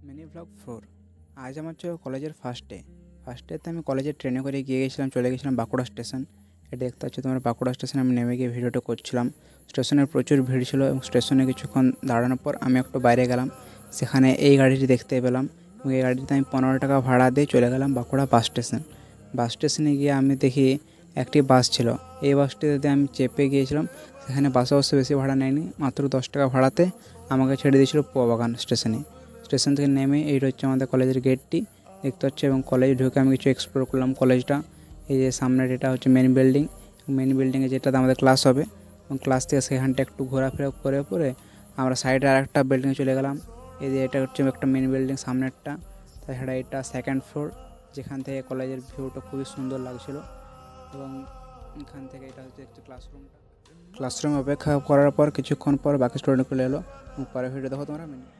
Mini blog 4। আজ আমার ছিল কলেজের ফার্স্ট ডেতে আমি কলেজের ট্রেনে করে গিয়েছিলাম, চলে গেছিলাম বাঁকুড়া স্টেশন। এটা দেখতে পাচ্ছি তোমার বাঁকুড়া স্টেশনে আমি নেমে গিয়ে ভিডিওটা করছিলাম। স্টেশনের প্রচুর ভিড় ছিল এবং স্টেশনে কিছুক্ষণ দাঁড়ানোর পর আমি একটু বাইরে গেলাম, সেখানে এই গাড়িটি দেখতে পেলাম এবং এই গাড়িতে আমি 15 টাকা ভাড়া দিয়ে চলে গেলাম বাঁকুড়া বাস স্টেশনে গিয়ে আমি দেখি একটি বাস ছিল। এই বাসটিতে আমি চেপে গিয়েছিলাম। সেখানে বাসে বেশি ভাড়া নেয়নি, মাত্র 10 টাকা ভাড়াতে আমাকে ছেড়ে দিয়েছিল পোয়াবাগান স্টেশন থেকে নেমে এইটা হচ্ছে আমাদের কলেজের গেটটি দেখতে হচ্ছে। এবং কলেজে ঢুকে আমি কিছু এক্সপ্লোর করলাম কলেজটা। এই যে সামনের এটা হচ্ছে মেন বিল্ডিংয়ে যেটাতে আমাদের ক্লাস হবে, এবং ক্লাস থেকে সেখানটা একটু ঘোরাফেরা করে পরে আমরা সাইডে আর একটা বিল্ডিংয়ে চলে গেলাম। এই যে এটা হচ্ছে একটা মেন বিল্ডিং সামনেরটা, তাছাড়া এটা সেকেন্ড ফ্লোর, যেখান থেকে কলেজের ভিউটা খুবই সুন্দর লাগছিল। এবং এখান থেকে এটা হচ্ছে একটু ক্লাসরুমে অপেক্ষা করার পর কিছুক্ষণ পর বাকি স্টুডেন্টগুলো এলো এবং পরে ভিডিও দেখো তোমরা।